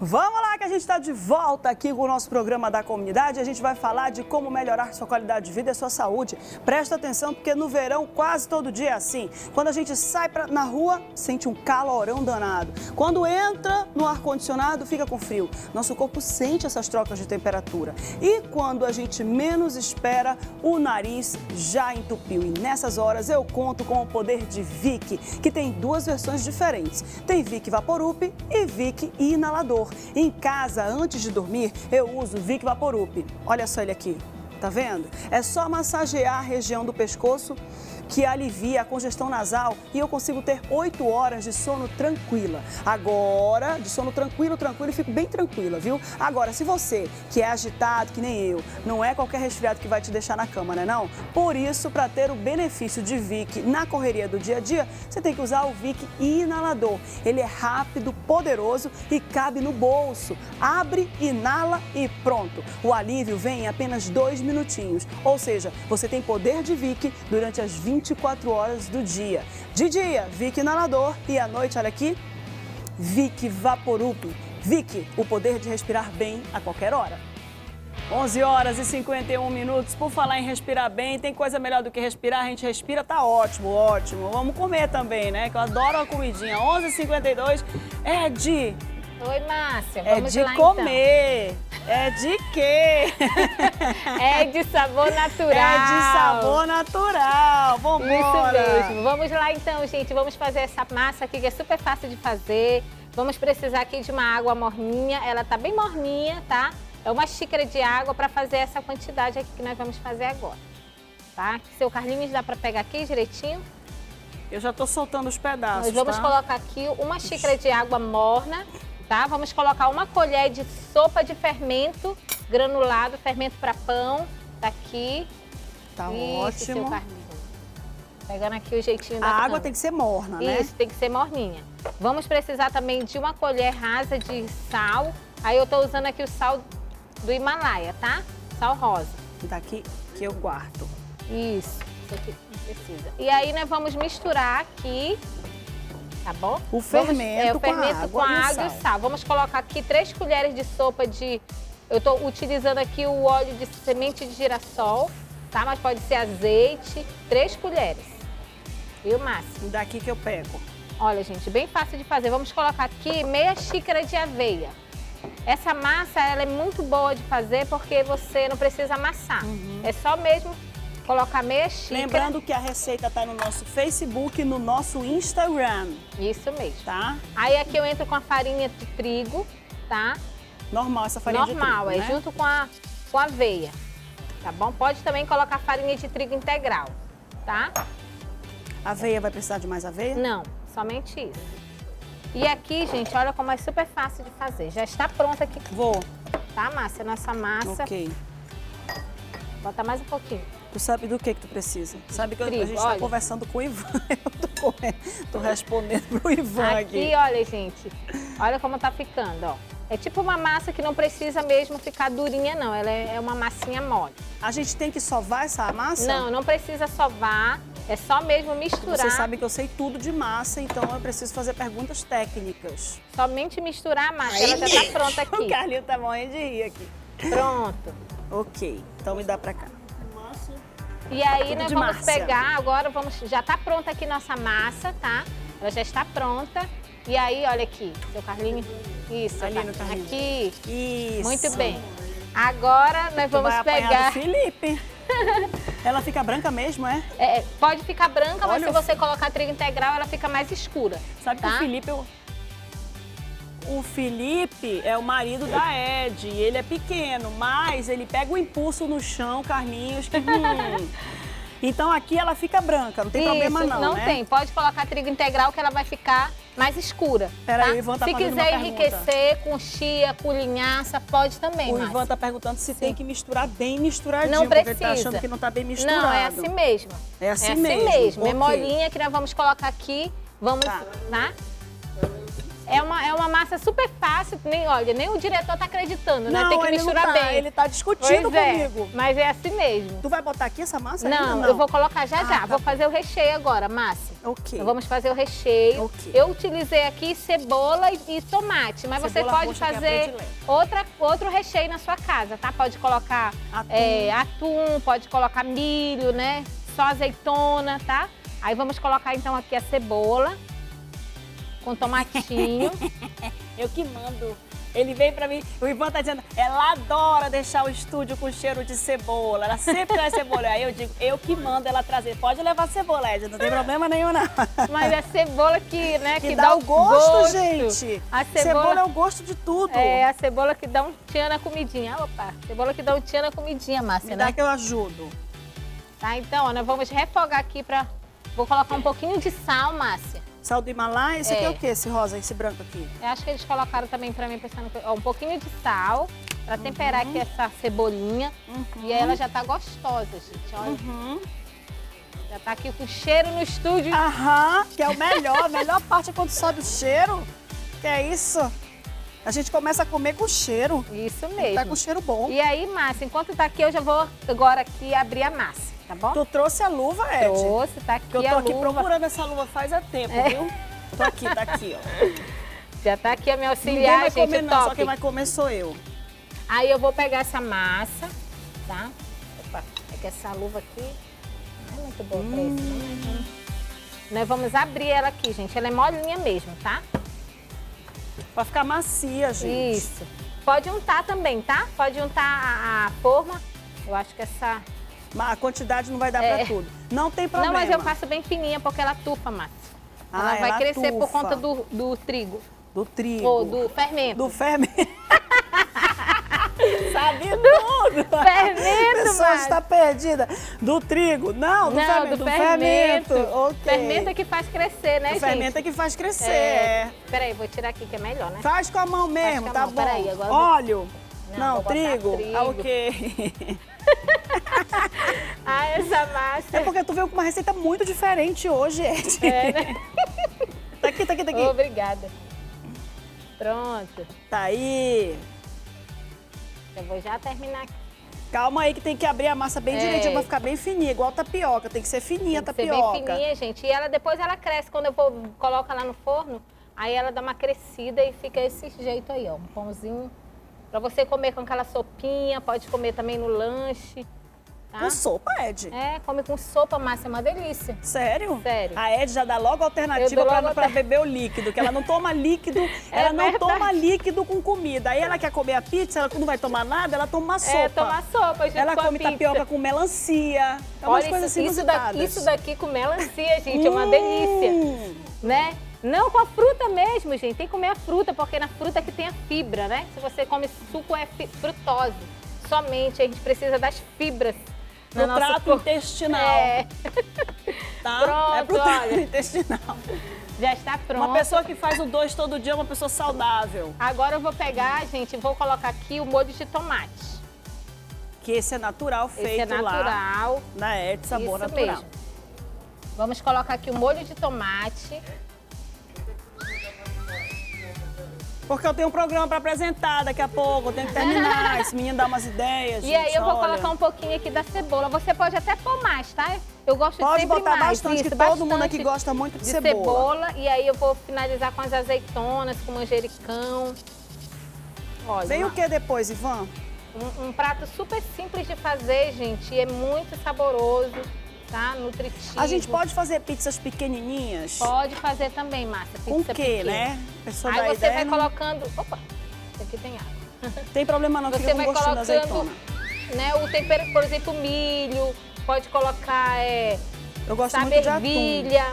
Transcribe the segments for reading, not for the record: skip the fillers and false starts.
Vamos lá que a gente está de volta aqui com o nosso programa da comunidade. A gente vai falar de como melhorar sua qualidade de vida e sua saúde. Presta atenção porque no verão quase todo dia é assim. Quando a gente sai na rua, sente um calorão danado. Quando entra no ar-condicionado, fica com frio. Nosso corpo sente essas trocas de temperatura. E quando a gente menos espera, o nariz já entupiu. E nessas horas eu conto com o poder de Vick, que tem duas versões diferentes. Tem Vick Vaporup e Vick Inalador. Em casa, antes de dormir, eu uso o Vick Vaporup. Olha só ele aqui, tá vendo? É só massagear a região do pescoço que alivia a congestão nasal e eu consigo ter 8 horas de sono tranquila. Agora, de sono tranquilo, eu fico bem tranquila, viu? Agora, se você, que é agitado, que nem eu, não é qualquer resfriado que vai te deixar na cama, né não? Por isso, para ter o benefício de Vick na correria do dia a dia, você tem que usar o Vick Inalador. Ele é rápido, poderoso e cabe no bolso. Abre, inala e pronto. O alívio vem em apenas 2 minutinhos. Ou seja, você tem poder de Vick durante as 24 horas do dia. De dia, Vick Inalador e à noite, olha aqui, Vick Vaporup. Vick, o poder de respirar bem a qualquer hora. 11 horas e 51 minutos. Por falar em respirar bem, tem coisa melhor do que respirar? A gente respira, tá ótimo, ótimo. Vamos comer também, né? Que eu adoro uma comidinha. 11h52 é de... Oi, Márcia. Vamos lá, comer. Então. É de quê? É de sabor natural. É de sabor natural. Vamos embora. Isso mesmo. Vamos lá então, gente. Vamos fazer essa massa aqui que é super fácil de fazer. Vamos precisar aqui de uma água morninha. Ela tá bem morninha, tá? É uma xícara de água para fazer essa quantidade aqui que nós vamos fazer agora. Tá? Seu Carlinhos, dá para pegar aqui direitinho? Eu já tô soltando os pedaços, Nós vamos colocar aqui uma xícara de água morna. Tá? Vamos colocar uma colher de sopa de fermento granulado, fermento para pão, tá aqui. Tá isso, ótimo. Seu Carlinhos. Pegando aqui o jeitinho da A água cama. tem que ser morna, né? Isso, tem que ser morninha. Vamos precisar também de uma colher rasa de sal. Aí eu tô usando aqui o sal do Himalaia, tá? Sal rosa. Daqui que eu guardo. Isso aqui não precisa. E aí nós vamos misturar aqui. Tá bom? O fermento, o fermento com a água e o sal. Vamos colocar aqui 3 colheres de sopa de... Eu tô utilizando aqui o óleo de semente de girassol, tá? Mas pode ser azeite. 3 colheres. Viu, Márcia? Daqui que eu pego. Olha, gente, bem fácil de fazer. Vamos colocar aqui meia xícara de aveia. Essa massa, ela é muito boa de fazer porque você não precisa amassar. É só mesmo... colocar meia xícara. Lembrando que a receita tá no nosso Facebook e no nosso Instagram. Isso mesmo. Tá? Aí aqui eu entro com a farinha de trigo, tá? Normal essa farinha de trigo, Normal, é né? junto com a aveia, tá bom? Pode também colocar farinha de trigo integral, tá? Aveia, vai precisar de mais aveia? Não, somente isso. E aqui, gente, olha como é super fácil de fazer. Já está pronta aqui. Vou. Tá, Márcia? Nossa massa. Ok. Bota mais um pouquinho. Tu sabe do que tu precisa? Sabe que Trigo, a gente tá conversando com o Ivan. Eu tô respondendo pro Ivan aqui. Aqui, olha, gente. Olha como tá ficando, ó. É tipo uma massa que não precisa mesmo ficar durinha, não. Ela é uma massinha mole. A gente tem que sovar essa massa? Não, não precisa sovar. É só mesmo misturar. Vocês sabem que eu sei tudo de massa, então eu preciso fazer perguntas técnicas. Somente misturar a massa. Ela já tá pronta aqui. O Carlinho tá morrendo de rir aqui. Pronto. Ok, então me dá pra cá. E aí Tudo nós de vamos Márcia. pegar, agora já tá pronta aqui nossa massa, tá? Ela já está pronta. E aí, olha aqui, seu Carlinho. Isso, Ali no Carlinho. aqui. Isso. Muito bem. Agora nós vamos pegar... do Felipe. Ela fica branca mesmo, é? Pode ficar branca, mas Olha se você colocar trigo integral, ela fica mais escura. Sabe tá? que o Felipe... O Felipe é o marido da Ed, ele é pequeno, mas ele pega o impulso no chão, Carlinhos, que... Então aqui ela fica branca, não tem problema não, não né? tem. Pode colocar trigo integral que ela vai ficar mais escura. Peraí, tá? o Ivan tá Se fazendo quiser uma pergunta. enriquecer com chia, com linhaça, pode também, O Márcia. Ivan tá perguntando se tem que misturar bem misturadinho, Não porque ele tá precisa. achando que não tá bem misturado. Não, é assim mesmo. É assim mesmo. É Ok. molinha que nós vamos colocar aqui. Vamos, tá? É uma massa super fácil, olha, nem o diretor tá acreditando, né? Não, Tem que ele misturar não tá, bem. ele tá discutindo Pois comigo. Mas é assim mesmo. Tu vai botar aqui essa massa Não, ainda? Não, eu vou colocar já. Tá Vou fazer o recheio agora, Márcia. Ok. Então vamos fazer o recheio. Ok. Eu utilizei aqui cebola e tomate, mas você Cebola pode roxa, que é a fazer predileta. outro recheio na sua casa, tá? Pode colocar atum, pode colocar milho, né? Só azeitona, tá? Aí vamos colocar então aqui a cebola com tomatinho. Eu que mando. Ele veio pra mim, o Ivan tá dizendo, ela adora deixar o estúdio com cheiro de cebola, ela sempre traz cebola. Aí eu digo, eu que mando ela trazer. Pode levar cebola, Ed, não tem problema nenhum, não. Mas é cebola que, né, que dá o gosto, gente. A cebola é o gosto de tudo. É, a cebola que dá um tchan na comidinha. Opa, cebola que dá um tchan na comidinha, Márcia, né? Me dá que eu ajudo. Tá, então, ó, nós vamos refogar aqui pra... Vou colocar um pouquinho de sal, Márcia. Sal do Himalaia? Esse aqui é o quê? Esse rosa, esse branco aqui? Eu acho que eles colocaram também pra mim, pensando... Ó, um pouquinho de sal, pra temperar aqui essa cebolinha. E aí ela já tá gostosa, gente, olha. Já tá aqui com cheiro no estúdio. Aham, que é o melhor. A melhor parte é quando sobe o cheiro. Que é isso? A gente começa a comer com cheiro. Isso mesmo. Tá com cheiro bom. E aí, Márcia, enquanto tá aqui, eu já vou agora aqui abrir a massa, tá bom? Tu trouxe a luva, Ed? Trouxe, tá aqui a luva. Eu tô aqui procurando essa luva faz tempo, viu? Tô aqui, tá aqui, ó. Já tá aqui a minha auxiliar, Ninguém vai gente, comer, não, top. só quem vai comer sou eu. Aí eu vou pegar essa massa, tá? Opa, é que essa luva aqui não é muito boa pra isso, né? Nós vamos abrir ela aqui, gente. Ela é molinha mesmo, tá? Pra ficar macia, gente. Isso. Pode untar também, tá? Pode untar a forma. Eu acho que essa... Mas a quantidade não vai dar pra tudo. Não tem problema. Não, mas eu faço bem fininha porque ela tufa, Márcia. Ah, ela vai crescer tufa. por conta do trigo. Do trigo. Ou do fermento. Do fermento. Sabe tudo. Fermento, A pessoa está perdida. Do trigo. Não, do fermento. Do fermento. Ok. Fermento é que faz crescer, né, gente? O fermento é que faz crescer. Peraí, vou tirar aqui que é melhor, né? Faz com a mão mesmo, tá bom. Peraí, agora óleo. Não, trigo. Ah, ok. Ah, essa massa. É porque tu veio com uma receita muito diferente hoje, Ed. É, né? Tá aqui, tá aqui, tá aqui. Obrigada. Pronto. Tá aí. Eu vou já terminar aqui. Calma aí que tem que abrir a massa bem direitinho pra ficar bem fininha, igual tapioca. Tem que ser fininha a tapioca. Tem que ser bem fininha, gente. E ela, depois ela cresce. Quando eu coloco ela no forno, aí ela dá uma crescida e fica esse jeito aí, ó. Um pãozinho pra você comer com aquela sopinha. Pode comer também no lanche. Tá? Com sopa, Ed? É, come com sopa, massa, é uma delícia. Sério? Sério. A Ed já dá logo a alternativa pra beber o líquido, que ela não toma líquido, ela não toma líquido com comida. Aí ela quer comer a pizza, ela não vai tomar nada, ela toma uma sopa. É, toma sopa, gente. Ela com come a pizza. tapioca com melancia. É umas coisas assim isso daqui com melancia, gente, é uma delícia. Né? Não com a fruta mesmo, gente. Tem que comer a fruta, porque na fruta que tem a fibra, né? Se você come suco, é frutose. Somente a gente precisa das fibras. No trato intestinal. É. Tá? Pronto, é pro trato olha. intestinal. Já está pronto. Uma pessoa que faz o 2 todo dia é uma pessoa saudável. Agora eu vou pegar, gente, vou colocar aqui o molho de tomate. Que esse é natural, feito esse é natural. lá na Ed, sabor Isso natural. Mesmo. Vamos colocar aqui o molho de tomate. Porque eu tenho um programa para apresentar daqui a pouco, eu tenho que terminar. Esse menino dá umas ideias, E aí eu vou colocar um pouquinho aqui da cebola. Você pode até pôr mais, tá? Eu gosto de sempre botar mais. bastante, que todo mundo aqui gosta muito de cebola. E aí eu vou finalizar com as azeitonas, com manjericão. Olha, vem o que depois, Ivan? Um prato super simples de fazer, gente. E é muito saboroso, tá? Nutritivo. A gente pode fazer pizzas pequenininhas? Pode fazer também, Márcia. Com o quê, né? Pessoa aí você vai colocando... Opa, isso aqui tem água. Tem problema não, fica com gostinho da azeitona. Né, o tempero, por exemplo, milho. Pode colocar eu gosto muito de atum. ervilha.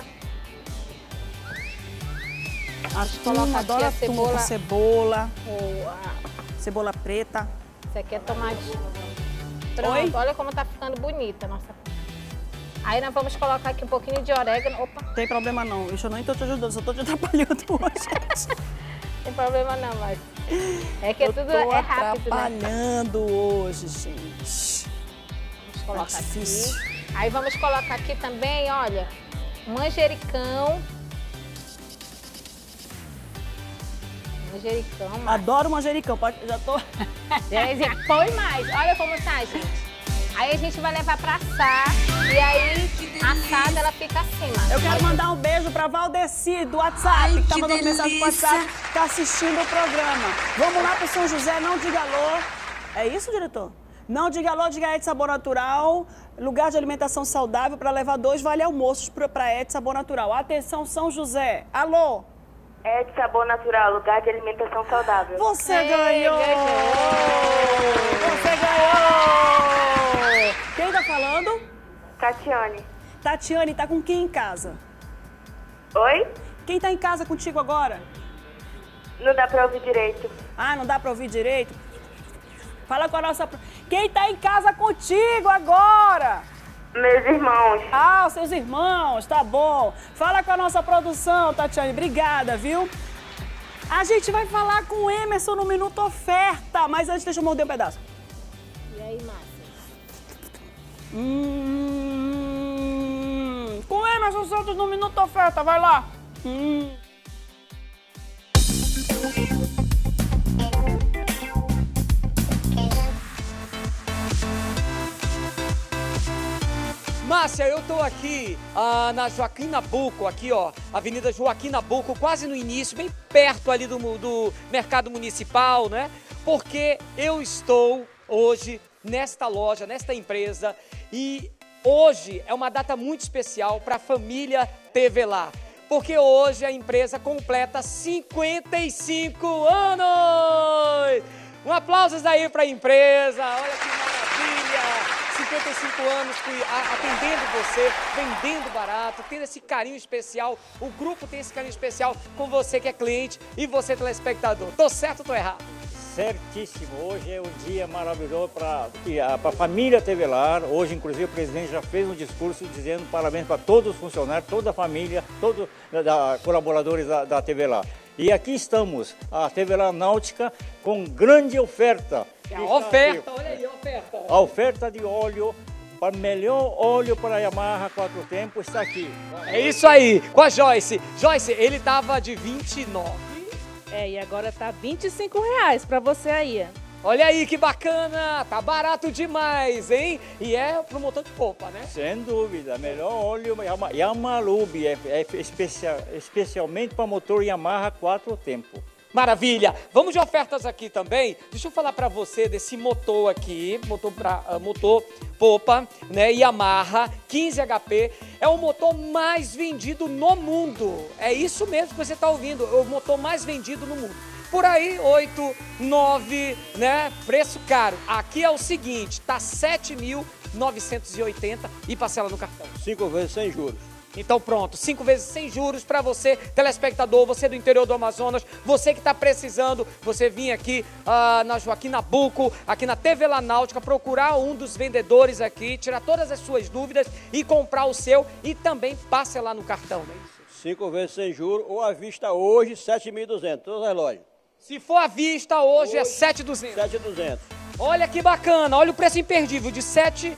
Atum, adoro atum com cebola. Boa. Cebola preta. Isso aqui é tomate. Pronto, oi? Olha como tá ficando bonita a nossa. Aí nós vamos colocar aqui um pouquinho de orégano. Opa. Tem problema não, isso eu nem tô te ajudando, só tô te atrapalhando hoje. Tem problema não, mas é que tudo é rápido, atrapalhando hoje, gente. Vamos colocar aqui. Aí vamos colocar aqui também, olha, manjericão. Manjericão. Adoro manjericão, já tô... Põe mais, olha como tá, gente. Aí a gente vai levar pra assar e aí assada ela fica assim, mano. Eu quero mandar um beijo pra Valdeci do WhatsApp, que tá mandando mensagem pro WhatsApp, tá assistindo o programa. Vamos lá pro São José, não diga alô. É isso, diretor? Não diga alô, diga Et Sabor Natural, lugar de alimentação saudável para levar 2 vale almoços para Et Sabor Natural. Atenção, São José. Alô? Et Sabor Natural, lugar de alimentação saudável. Você ganhou! Você ganhou! Quem tá falando? Tatiane. Tatiane, tá com quem em casa? Oi? Quem tá em casa contigo agora? Não dá pra ouvir direito. Ah, não dá pra ouvir direito? Fala com a nossa... Quem tá em casa contigo agora? Meus irmãos. Ah, os seus irmãos, tá bom. Fala com a nossa produção, Tatiane. Obrigada, viu? A gente vai falar com o Emerson no Minuto Oferta, mas antes deixa eu morder um pedaço. E aí, Márcia? Com o Emerson Santos no Minuto Oferta, vai lá. Márcia, eu tô aqui na Joaquim Nabuco, aqui ó, Avenida Joaquim Nabuco, quase no início, bem perto ali do Mercado Municipal, né? Porque eu estou hoje nesta loja, nesta empresa e hoje é uma data muito especial para a família Tevelar. Porque hoje a empresa completa 55 anos! Um aplauso aí para a empresa, olha que maravilha! 55 anos atendendo você, vendendo barato, tendo esse carinho especial. O grupo tem esse carinho especial com você que é cliente e você telespectador. Tô certo ou tô errado? Certíssimo. Hoje é um dia maravilhoso para a família Tevelar. Hoje, inclusive, o presidente já fez um discurso dizendo parabéns para todos os funcionários, toda a família, todos os colaboradores da Tevelar. E aqui estamos, a Tevelar Náutica, com grande oferta. A oferta, olha aí, a oferta. A oferta de óleo, para melhor óleo para a Yamaha 4 tempos, está aqui. É isso aí, com a Joyce. Joyce, ele tava de 29. E agora tá R$25 para você aí. Olha aí que bacana, tá barato demais, hein? E é pro motor de polpa, né? Sem dúvida, melhor óleo Yamalube, especialmente para motor Yamaha 4 tempos. Maravilha! Vamos de ofertas aqui também. Deixa eu falar para você desse motor aqui, motor polpa, né, Yamaha 15 HP. É o motor mais vendido no mundo. É isso mesmo que você está ouvindo, é o motor mais vendido no mundo. Por aí, 8, 9, né, preço caro. Aqui é o seguinte, tá 7.980 e parcela no cartão. 5 vezes sem juros. Então pronto, 5 vezes sem juros para você, telespectador, você do interior do Amazonas, você que está precisando, você vir aqui na Joaquim Nabuco, aqui na Tevelar Náutica, procurar um dos vendedores aqui, tirar todas as suas dúvidas e comprar o seu e também parcelar no cartão, não é isso? 5 vezes sem juros ou à vista hoje, 7.200, todas as lojas. Se for à vista hoje é 7.200. 7.200. Olha que bacana, olha o preço imperdível de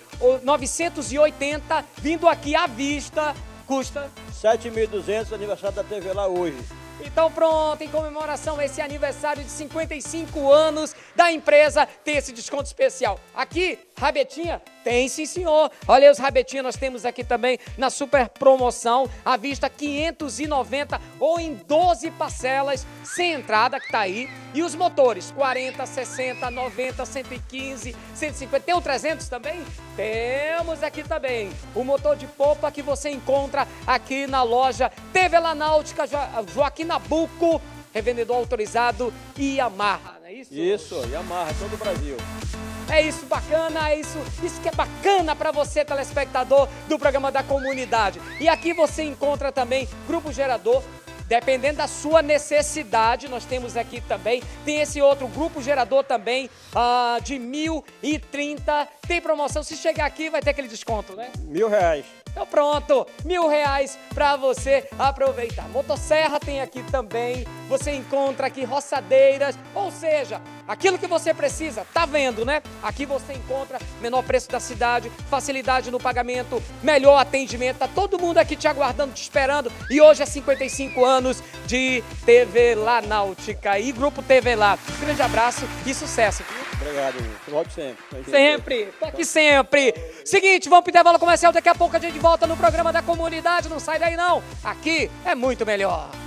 7.980, vindo aqui à vista. Custa 7.200, aniversário da Tevelar hoje. Então pronto, em comemoração a esse aniversário de 55 anos da empresa, tem esse desconto especial. Aqui, rabetinha? Tem sim, senhor. Olha aí os rabetinhos, nós temos aqui também na super promoção, à vista 590 ou em 12 parcelas, sem entrada, que tá aí. E os motores, 40, 60, 90, 115, 150. Tem o 300 também? Temos aqui também o motor de polpa que você encontra aqui na loja Tevelar Náutica, Joaquim Nabuco, revendedor autorizado e Yamaha, não é isso? Isso, Yamaha, todo o Brasil. É isso, bacana, é isso que é bacana para você, telespectador do programa da comunidade. E aqui você encontra também Grupo Gerador. Dependendo da sua necessidade, nós temos aqui também, tem esse outro Grupo Gerador também, de 1.030. Tem promoção, se chegar aqui vai ter aquele desconto, né? R$1.000. Então pronto, R$1.000 para você aproveitar. Motosserra tem aqui também, você encontra aqui roçadeiras, ou seja, aquilo que você precisa, tá vendo, né? Aqui você encontra menor preço da cidade, facilidade no pagamento, melhor atendimento, tá todo mundo aqui te aguardando, te esperando. E hoje é 55 anos de Tevelar Náutica e Grupo Tevelar. Grande abraço e sucesso, viu? Obrigado, volte sempre. Sempre, tô aqui sempre. Seguinte, vamos pro intervalo comercial, daqui a pouco a gente volta no programa da comunidade, não sai daí não. Aqui é muito melhor.